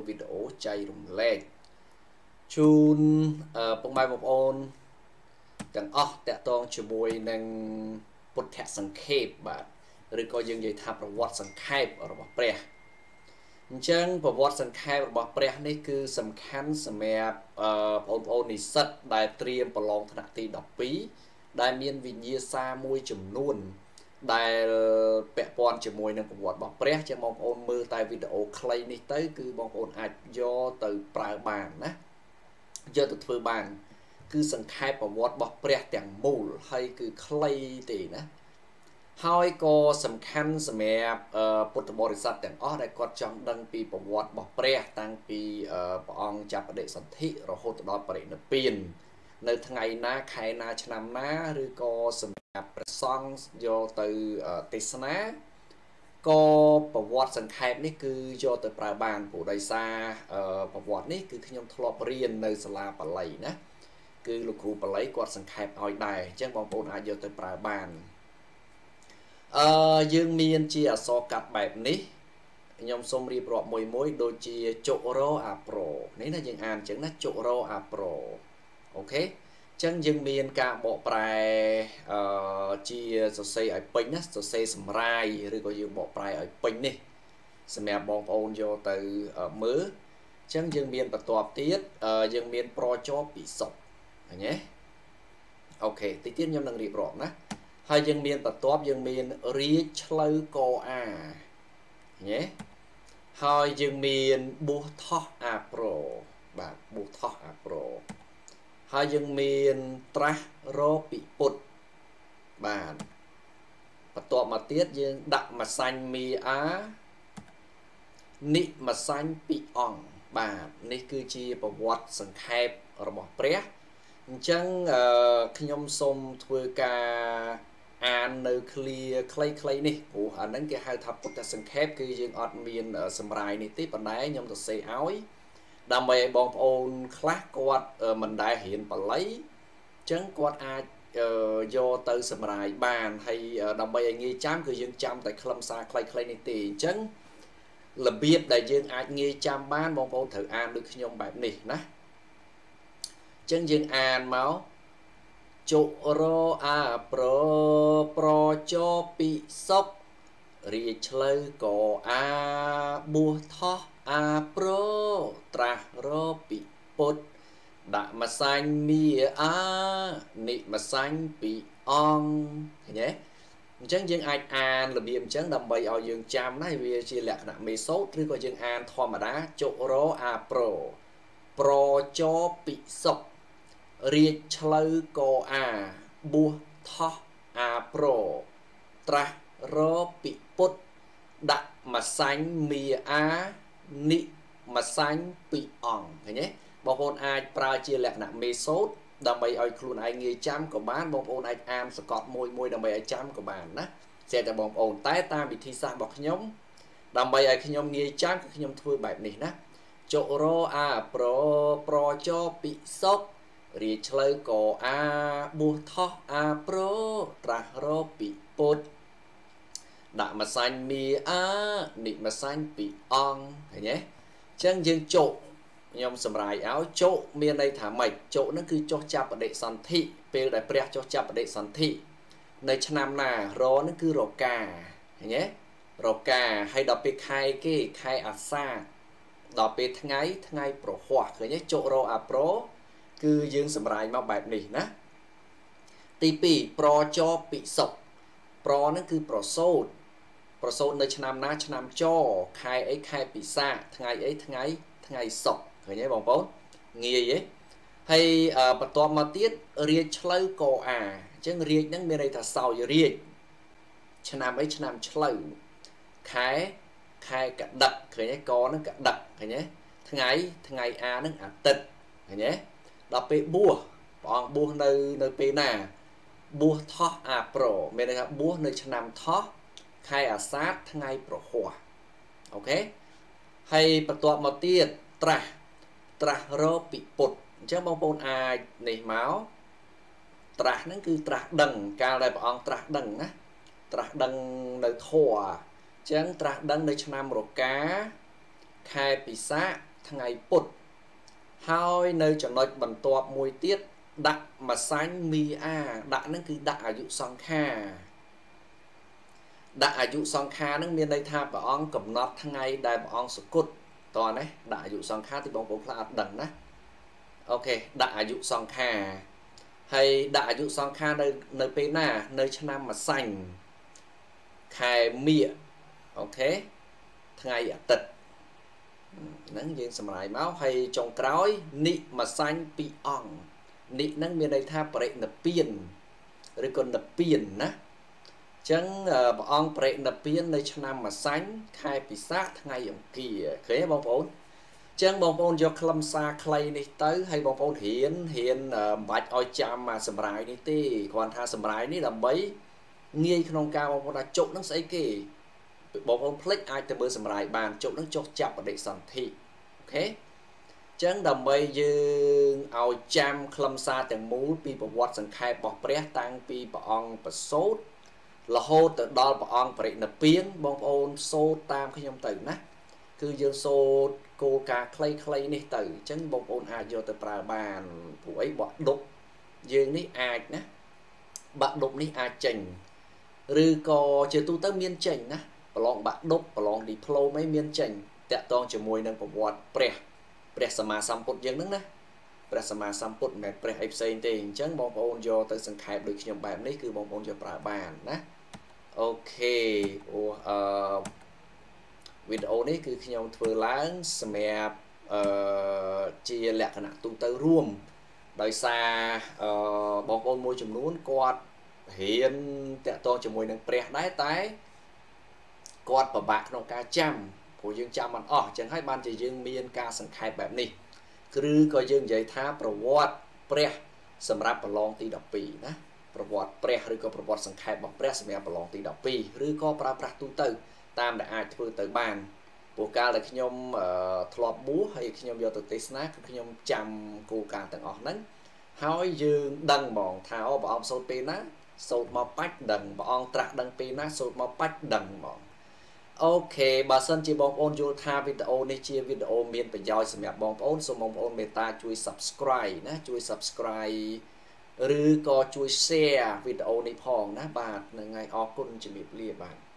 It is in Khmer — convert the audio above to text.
វីដេអូចែករំលែកជូនពុកម៉ែបងប្អូនទាំងអស់តាក់ទងជាមួយនឹងពុទ្ធសង្ខេបបាទឬក៏យើងនិយាយថាប្រវត្តិសង្ខេបរបស់ព្រះអញ្ចឹងប្រវត្តិសង្ខេបរបស់ព្រះនេះគឺសំខាន់សម្រាប់បងប្អូននិស្សិតដែលត្រៀមប្រឡងថ្នាក់ទី12ដែលមានវិញ្ញាសាមួយចំនួនដែលពាក់ព័ន្ធជាមួយនឹងប្រវត្តិរបស់ព្រះចឹងបងប្អូនមើលតែវីដេអូខ្លីនេះទៅគឺបងប្អូនអាចយកទៅប្រើបានណាយកទៅធ្វើបានគឺសង្ខេបប្រវត្តិរបស់ព្រះទាំងមូលហើយគឺខ្លីទេណាហើយក៏សំខាន់សម្រាប់ពុទ្ធបរិស័ទទាំងអស់ដែលគាត់ចង់ដឹងពីប្រវត្តិរបស់ព្រះតាំងពីព្រះអង្គចាប់បដិសន្ធិរហូតដល់បរិនិព្វាននៅថ្ងៃណាខែណាឆ្នាំណាឬក៏សម្រាប់ព្រះសង្ឃយកទៅទេសនាក៏ប្រវត្តិសង្ខេបនេះគឺយកទៅប្រើបានព្រោះដោយសារប្រវត្តិនេះគឺខ្ញុំធ្លាប់រៀននៅសាលាបាលីណាគឺលោកគ្រូបាលីគាត់សង្ខេបឲ្យដែរអញ្ចឹងបងប្អូនអាចយកទៅប្រើបានយើងមានជាអក្សរកាត់បែបនេះខ្ញុំសូមរៀបរាប់មួយដូចជាចុរោអាប្រូនេះណាយើងអានអញ្ចឹងណាចុរោអាប្រូអូខេអញ្ចឹងយើងមានការបកប្រែជាសរសេរឲ្យពេញណាសរសេរសម្រាយឬក៏យើងបកប្រែឲ្យពេញនេះសម្រាប់បងប្អូនយកទៅមើលអញ្ចឹងយើងមានបន្ទាប់ទៀតយើងមានប្រចបពិសុទ្ធឃើញទេអូខេតិចទៀតខ្ញុំនឹងរៀបរាប់ណាហើយយើងមានបន្ទាប់យើងមានរាជឆ្លូវកអាឃើញទេហើយយើងមានបួសថោះអាប្រូបាទបួសថោះអាប្រូហើយយើងមានត្រាស់រពិពុទ្ធបាទបន្ទាប់មកទៀតយើងដាក់ម្សាញ់មីអានិម្សាញ់ពីអង្គបាទនេះគឺជាប្រវត្តិសង្ខេបរបស់ព្រះអញ្ចឹងខ្ញុំសូមធ្វើការអាននៅឃ្លាខ្លីៗនេះព្រោះអាហ្នឹងគេហៅថាពុទ្ធសង្ខេបគឺយើងអត់មានសម្រាយនេះទេប៉ុន្តែខ្ញុំសរសេរឲ្យដើម្បីឲ្យបងប្អូនខ្លះគាត់មិនដែលរៀនបាលីអញ្ចឹងគាត់អាចយកទៅសម្រាយបានហើយដើម្បីឲ្យងាយចាំគឺយើងចាំតែខ្លឹមសារខ្លីៗនេះទេអញ្ចឹងរបៀបដែលយើងអាចងាយចាំបានបងប្អូនត្រូវអានដូចខ្ញុំបែបនេះណាអញ្ចឹងយើងអានមកចុរោអាប្រចពិសុទ្ធរាជឆ្លូវកអាបួសថោះអាប្រត្រាស់រពិពុទ្ធដាក់ម្សាញ់មីអានិម្សាញ់ពីអង្គឃើញទេអញ្ចឹងយើងអាចអានរបៀបអញ្ចឹងដើម្បីឲ្យយើងចាំណាវាជាលក្ខណៈមេសូតឬក៏យើងអានធម្មតាចុរោអាប្រចពិសុទ្ធរាជឆ្លូវកអាបួសថោះអាប្រត្រាស់រពិពុទ្ធដាក់ម្សាញ់មីអានិម្សាញ់ពីអង្គឃើញទេបងប្អូនអាចប្រើជាលក្ខណៈមេសូតដើម្បីឲ្យខ្លួនឯងងាយចាំក៏បានបងប្អូនអាចអានសកត់មួយដើម្បីឲ្យចាំក៏បានណាចេះតែបងប្អូនតែតាមវិធីសាស្ត្ររបស់ខ្ញុំដើម្បីឲ្យខ្ញុំងាយចាំគឺខ្ញុំធ្វើបែបនេះណាចុរោអាប្រចពិសុទ្ធរាជឆ្លូវកអាបួសថោះអាប្រត្រាស់រពិពុទ្ធដាក់ម្សាញ់មីអានិម្សាញ់ពីអង្គឃើញទេអញ្ចឹងយើងចុខ្ញុំសម្រាយឲ្យចុមានន័យថាម៉េចចុហ្នឹងគឺចុះចាប់បដិសន្ធិពេលដែលព្រះចុះចាប់បដិសន្ធិនៅឆ្នាំណារហ្នឹងគឺរកាឃើញទេរកាហើយដល់ពេលខែគេខែអាសាឍដល់ពេលថ្ងៃប្រហ័សឃើញទេចុរោអាប្រគឺយើងសម្រាយមកបែបនេះណាទី2ប្រចពិសុទ្ធប្រហ្នឹងគឺប្រសូតនៅឆ្នាំណាឆ្នាំចខែអីខែពិសាថ្ងៃអីថ្ងៃសុក្រឃើញទេបងប្អូនងាយទេហើយបន្ទាប់មកទៀតរាជឆ្លូវកអាអញ្ចឹងរាជហ្នឹងមានន័យថាសោយរាជឆ្នាំអីឆ្នាំឆ្លូវខែកដិកឃើញទេកហ្នឹងកដិកឃើញទេថ្ងៃអាហ្នឹងអាទិត្យឃើញទេដល់ពេលបួសព្រះអង្គបួសនៅពេលណាបួសថោះអាប្រមានន័យថាបួសនៅឆ្នាំថោះខែអាសាឍថ្ងៃប្រហ័សអូខេហើយបន្ទាប់មកទៀតត្រាស់រពិពុទ្ធអញ្ចឹងបងប្អូនអាចនេះមកត្រាស់ហ្នឹងគឺត្រាស់ដឹងកាលដែលព្រះអង្គត្រាស់ដឹងណាត្រាស់ដឹងនៅធម៌អញ្ចឹងត្រាស់ដឹងនៅឆ្នាំរកាខែពិសាថ្ងៃពុទ្ធហើយនៅចំណុចបន្ទាប់មួយទៀតដាក់ម្សាញ់មីអាដាក់ហ្នឹងគឺដាក់អាយុសង្ខារដាក់អាយុសង្ខារហ្នឹងមានន័យថាព្រះអង្គកំណត់ថ្ងៃដែលព្រះអង្គសុគតតោះណាដាក់អាយុសង្ខារទីបងប្អូនខ្លះអត់ដឹងណាអូខេដាក់អាយុសង្ខារហើយដាក់អាយុសង្ខារនៅពេលណានៅឆ្នាំម្សាញ់ខែមិញអូខេថ្ងៃអាទិត្យហ្នឹងយើងសម្រាយមកហើយចុងក្រោយនិម្សាញ់ពីអង្គនិហ្នឹងមានន័យថាបរិនិព្វានឬក៏និព្វានណាចឹងព្រះអង្គបរិនិព្វាននៅឆ្នាំម្សាញ់ខែពិសាខថ្ងៃអង្គារឃើញទេបងប្អូនចឹងបងប្អូនយកខ្លឹមសារខ្លីនេះទៅហើយបងប្អូនរៀនមិនបាច់ឲ្យចាំមកសម្រាយនេះទេគ្រាន់ថាសម្រាយនេះដើម្បីងាយក្នុងការបងប្អូនថាជុកនឹងស្អីគេបងប្អូនភ្លេចអាចទៅមើលសម្រាយបានជុកនឹងចុះចាប់បដិសន្ធិអូខេចឹងដើម្បីយើងឲ្យចាំខ្លឹមសារទាំងមូលពីប្រវត្តិសង្ខេបរបស់ព្រះតាំងពីព្រះអង្គប្រសូតរហូតទៅដល់ព្រះអង្គបរិនិព្វានបងប្អូនសូត្រតាមខ្ញុំទៅណាគឺយើងសូត្រគោលការណ៍ខ្លីៗនេះទៅអញ្ចឹងបងប្អូនអាចយកទៅប្រើបានព្រោះអីបកដប់យើងនេះអាចណាបាក់ដប់នេះអាចចេញឬក៏ជាទូទៅមានចេញណាប្រឡងបាក់ដប់ប្រឡងឌីប្លូមអីមានចេញតាក់ទងជាមួយនឹងប្រវត្តិព្រះសម្មាសម្ពុទ្ធយើងហ្នឹងណាព្រះសម្មាសម្ពុទ្ធមិនមែនព្រះអីផ្សេងទេអញ្ចឹងបងប្អូនយកទៅសង្ខេបដូចខ្ញុំបែបនេះគឺបងប្អូនយកប្រើបានណាអូខេវីដេអូនេះគឺខ្ញុំធ្វើឡើងសម្រាប់ជាលក្ខណៈទូទៅរួមដោយសារបងប្អូនមួយចំនួនគាត់រៀនតាក់ទងជាមួយនឹងព្រះដែរតែគាត់ពិបាកក្នុងការចាំព្រោះយើងចាំមិនអស់អញ្ចឹងហើយបានជាយើងមានការសង្ខេបបែបនេះឬក៏យើងនិយាយថាប្រវត្តិព្រះសម្រាប់ប្រឡងទី12ណាប្រវត្តិព្រះឬក៏ប្រវត្តិសង្ខេបរបស់ព្រះសម្រាប់ប្រឡងទី12ឬក៏ប្រើប្រាស់ទូទៅតាមដែលអាចធ្វើទៅបានព្រោះកាលដែលខ្ញុំធ្លាប់បួសហើយខ្ញុំយកទៅទេសនាគឺខ្ញុំចាំគោលការណ៍ទាំងអស់ហ្នឹងហើយយើងដឹងហ្មងថាព្រះអង្គសូត្រពេលណាសូត្រមកបាច់ដឹងព្រះអង្គត្រាស់ដឹងពេលណាសូត្រមកបាច់ដឹងហ្មងអូខេបើសិនជាបងប្អូនយល់ថាវីដេអូនេះជាវីដេអូមានប្រយោជន៍សម្រាប់បងប្អូនសូមបងប្អូនមេត្តាជួយ Subscribe ណាជួយ Subscribe ឬក៏ជួយ Share វីដេអូនេះផងណាបាទហ្នឹងហើយអរគុណជំរាបលាបាទ